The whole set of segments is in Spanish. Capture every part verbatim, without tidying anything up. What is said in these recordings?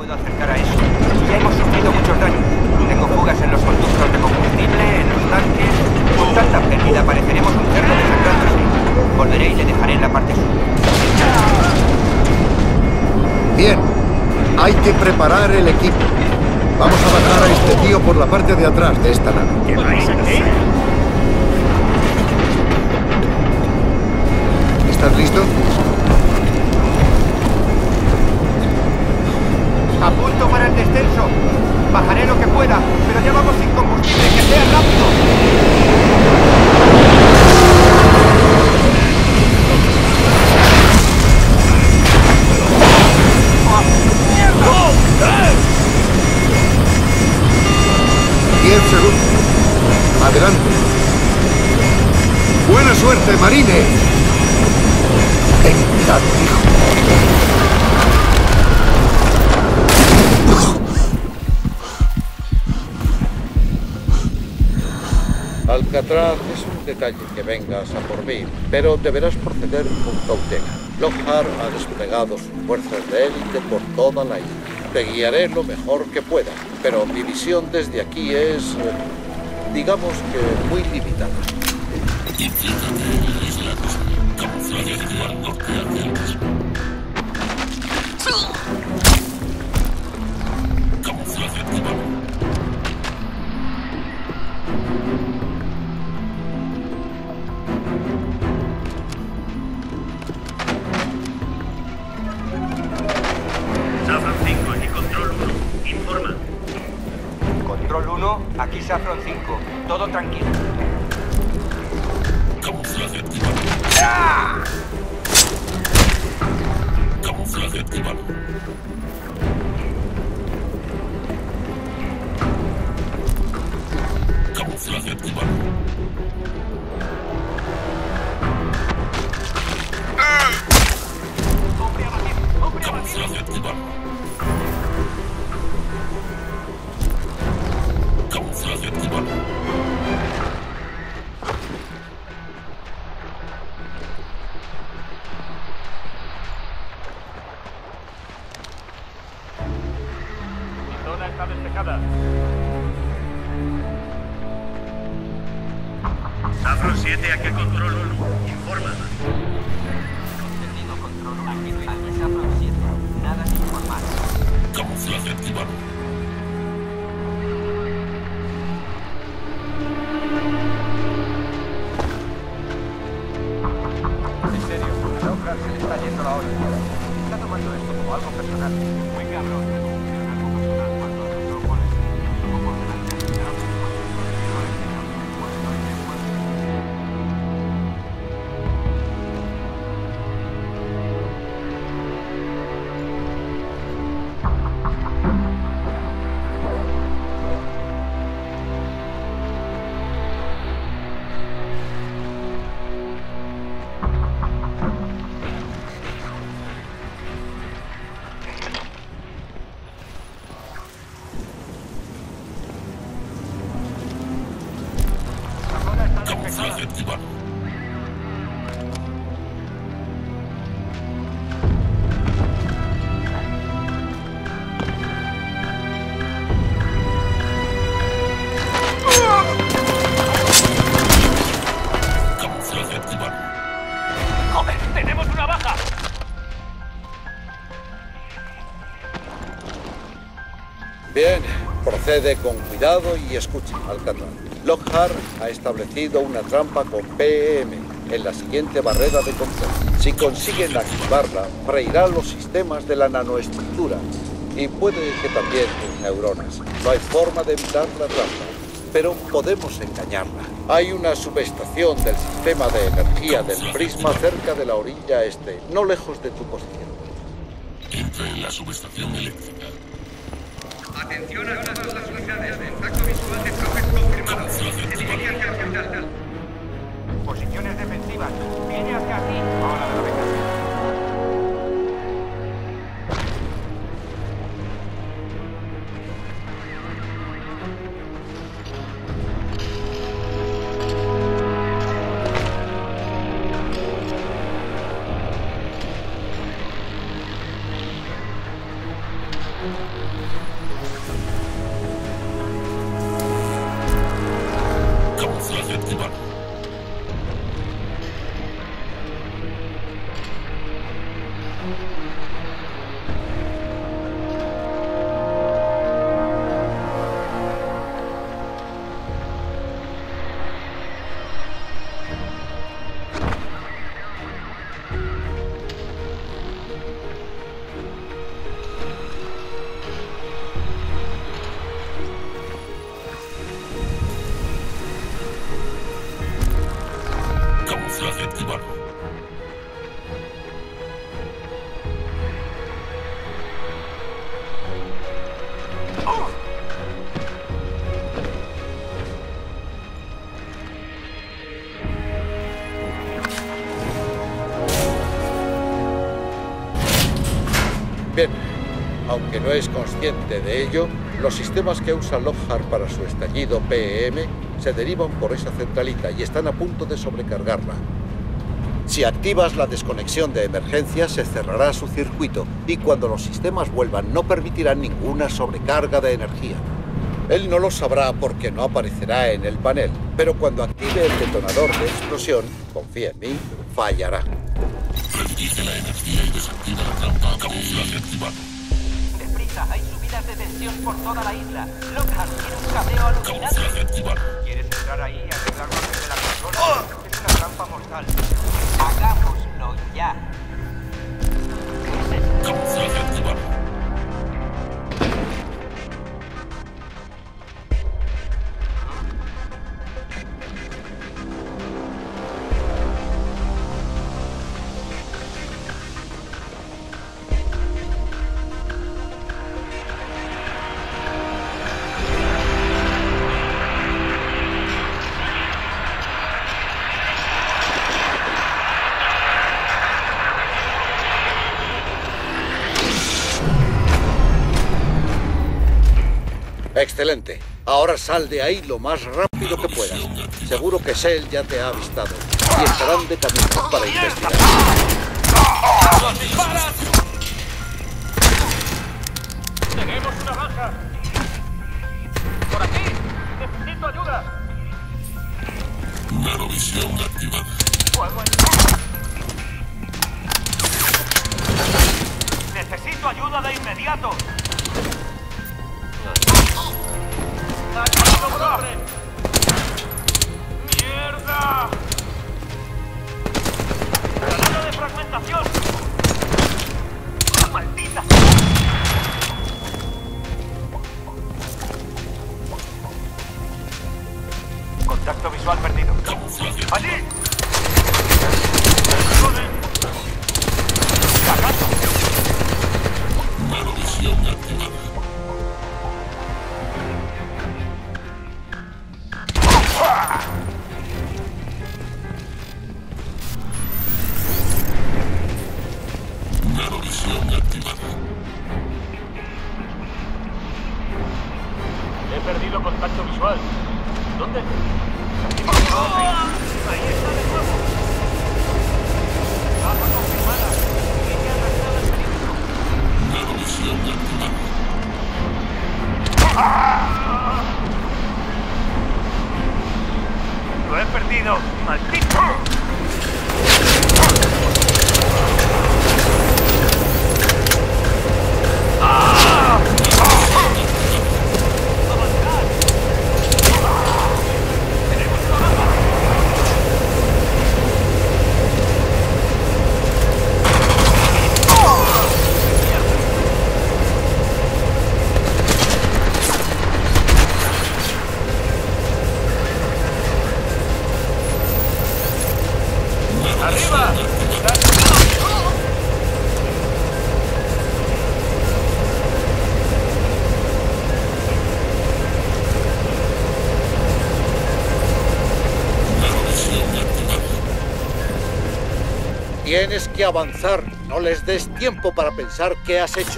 puedo acercar a eso. Ya hemos sufrido muchos daños. Tengo fugas en los conductos de combustible, en los tanques. Con tanta pérdida pareceremos un cerdo desangrándose. Volveré y le dejaré en la parte sur. Bien. Hay que preparar el equipo. Vamos a bajar a este tío por la parte de atrás de esta nave. ¿Qué vais a hacer? ¿Estás listo? A punto para el descenso. Bajaré lo que pueda, pero ya vamos sin combustible. ¡Que sea rápido! Diez segundos. Adelante. Buena suerte, Marine. Ten cuidado, hijo. Alcatraz es un detalle que vengas a por mí, pero deberás proceder con cautela. Lockhart ha desplegado sus fuerzas de élite por toda la isla. Te guiaré lo mejor que pueda, pero mi visión desde aquí es, eh, digamos que, muy limitada. Saffron cinco, aquí Control uno. Informa. Control uno, aquí Saffron cinco. Todo tranquilo. Camuflaje activado. ¡Ah! Camuflaje activado. Camuflaje activado. Camuflaje activado. Camuflaje activado. Mi zona está despejada. Saffron siete, aquí Control uno. Informa. Entendido, Control uno. Aquí Saffron siete. Nada que informar. Camuflaje activado. En serio, a Lockhart se le está yendo la olla. Está tomando esto como algo personal. Muy cabrón. Algo personal cuando no pones como por delante de la otra. No es que no, pues no es que Camuflaje activado. Camuflaje activado. ¡Joder! ¡Tenemos una baja! Bien, procede con cuidado y escucha, Alcatraz. Lockhart ha establecido una trampa con P M en la siguiente barrera de control. Si consiguen activarla, freirá los sistemas de la nanoestructura y puede que también tus neuronas. No hay forma de evitar la trampa, pero podemos engañarla. Hay una subestación del sistema de energía del prisma cerca de la orilla este, no lejos de tu posición. Entra en la subestación eléctrica. Atención a todas las unidades. Contacto visual de Prophet confirmado. Se dirige hacia la capital. posiciones defensivas. Viene hacia aquí. Ahora de la beca. Thank you. Bien, aunque no es consciente de ello, los sistemas que usa Lockhart para su estallido P E M se derivan por esa centralita y están a punto de sobrecargarla. Si activas la desconexión de emergencia, se cerrará su circuito y cuando los sistemas vuelvan no permitirán ninguna sobrecarga de energía. Él no lo sabrá porque no aparecerá en el panel, pero cuando active el detonador de explosión, confía en mí, fallará. Redirige la energía y desactiva la trampa. Camuflaje activado. Deprisa, hay subidas de tensión por toda la isla. Lockhart tiene un cabreo alucinante. Camuflaje activado. ¿Quieres entrar ahí y arreglarlo antes de la consola? Es una trampa mortal. Hagámoslo ya. Camuflaje activado. Excelente. Ahora sal de ahí lo más rápido que puedas. Seguro que Shell ya te ha avistado y estarán de camino para investigar. ¡Tenemos una baja! ¡Por aquí! ¡Necesito ayuda! Nanovisión activada. ¡Fuego en... ¡Necesito ayuda de inmediato! ¡Aquí no corre! ¡Mierda! ¡Granada de fragmentación! ¡Maldita! Contacto visual perdido. Camuflaje ¡Allí! activado. ¡Cagando! Nanovisión activada. Nanovisión activada. He perdido contacto visual. ¿Dónde? Ahí está de nuevo. Baja confirmada. Línea rastreada al perímetro. Nanovisión activada. Lo he perdido. ¡Maldito! ¡Arriba! Nanovisión activada. Tienes que avanzar. No les des tiempo para pensar qué has hecho.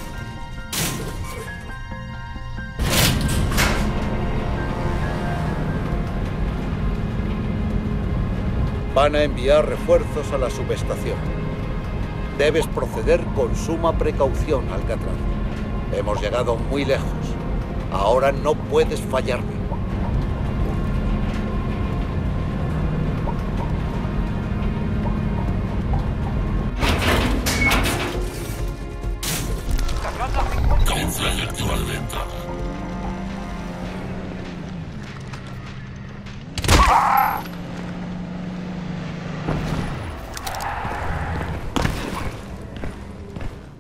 Van a enviar refuerzos a la subestación. Debes proceder con suma precaución, Alcatraz. Hemos llegado muy lejos. Ahora no puedes fallarme. Camuflaje activado de entrada.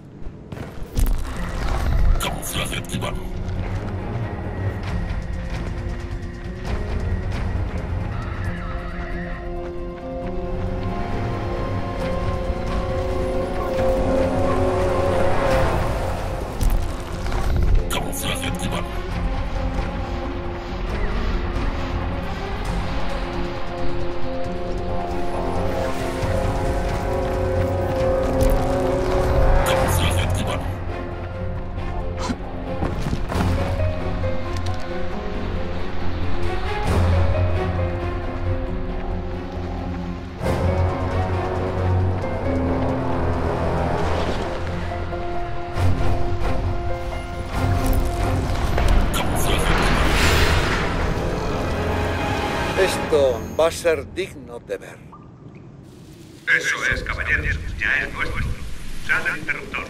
Camuflaje activado. Esto va a ser digno de ver. Eso es, caballeros. Ya es nuestro. Sale el interruptor.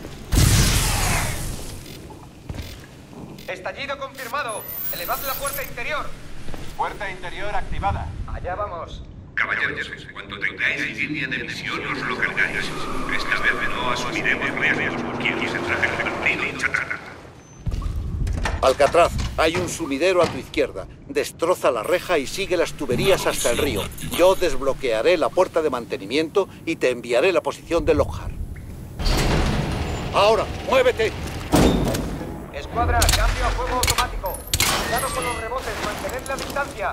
Estallido confirmado. Elevad la puerta interior. Puerta interior activada. Allá vamos. Caballeros, cuando tengáis línea de misión os lo cargáis. Esta vez no asumiremos riesgos. ¿Quién se traje el partido, chatarra? Alcatraz, hay un sumidero a tu izquierda. Destroza la reja y sigue las tuberías hasta el río. Yo desbloquearé la puerta de mantenimiento y te enviaré la posición de Lockhart. Ahora, muévete. Escuadra, cambio a fuego automático. Cuidado con los rebotes, mantened la distancia.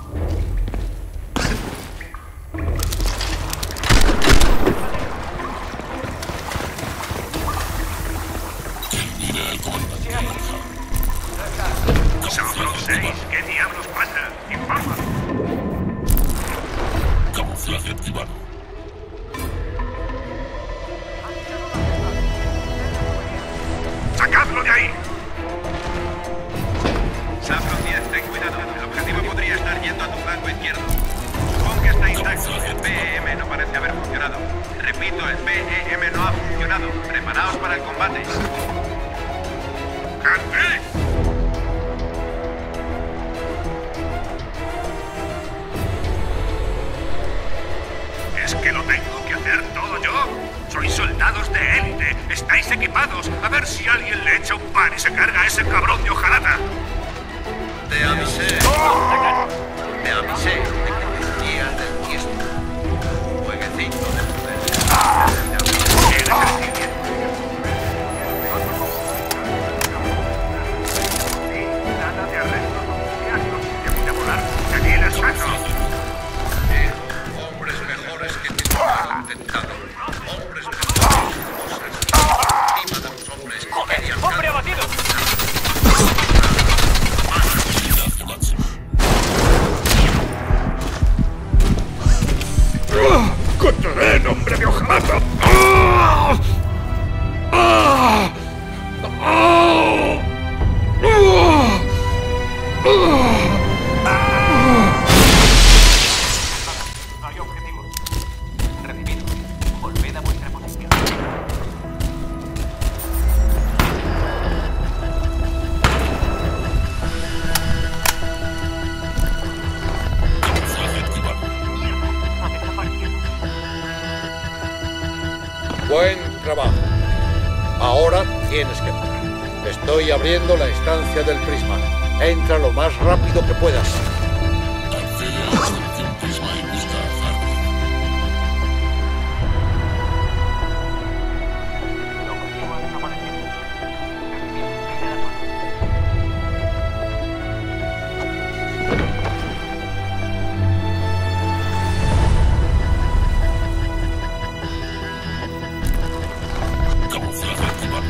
Termina el comandante. Somos seis. ¿Qué diablos pasa? Informa. Camuflaje activado. ¡Sacadlo de ahí! Safro diez, ten cuidado. El objetivo podría estar yendo a tu flanco izquierdo. Supongo que está intacto. El P E M no parece haber funcionado. Repito, el P E M no ha funcionado. Preparaos para el combate. ¡Gente! ¿Es que lo tengo que hacer todo yo? Sois soldados de élite, estáis equipados. A ver si alguien le echa un pan y se carga a ese cabrón de hojalata. Te avisé. Te avisé de que te irías del tiesto. Jueguecito de poder. Nada de arresto. ¿Qué asco? Te voy a volar. Aquí el saco. Hombres mejores que te han intentado. Hombres mejores que cosas. Encima de los hombres que querían. ¡Hombre abatido! Unidad máxima. ¡Contaré, nombre de hojalata! Hay objetivos. Recibido. Volved a vuestra posición. Camuflaje activado. Ha desaparecido. Buen trabajo. Ahora tienes que entrar. Estoy abriendo la estancia del prisma. Entra lo más rápido que puedas. Accede a la instalación Prisma y busca a Hardy. El objetivo ha desaparecido. Recibido. Primera zona. Camuflaje activado.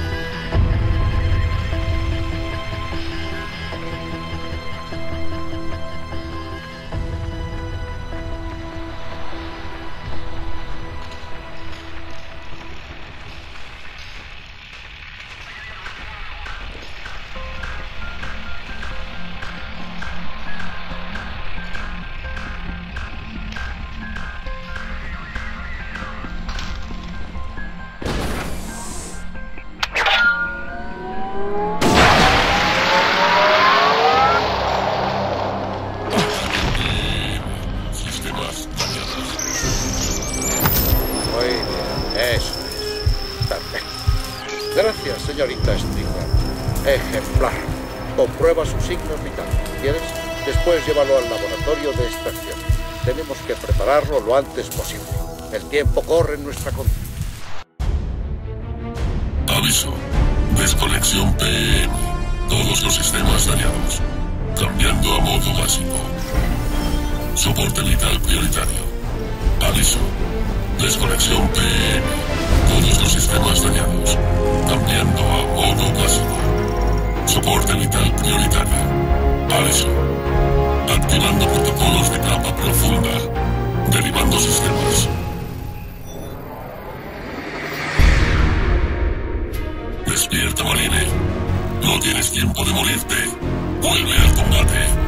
Sistemas dañados. Muy bien. Eso es. Perfecto. Gracias, señorita Strickland. Ejemplar. Comprueba sus signos vitales. ¿Quieres? Después llévalo al laboratorio de extracción. Tenemos que prepararlo lo antes posible. El tiempo corre en nuestra contra. Aviso. Desconexión P E M. Todos los sistemas dañados. Cambiando a modo básico. Soporte vital prioritario. Aviso. Desconexión P E M. Todos los sistemas dañados. Cambiando a modo básico. Soporte vital prioritario. Aviso. Activando protocolos de capa profunda. Derivando sistemas. Despierta, Marine. No tienes tiempo de morirte. Vuelve al combate.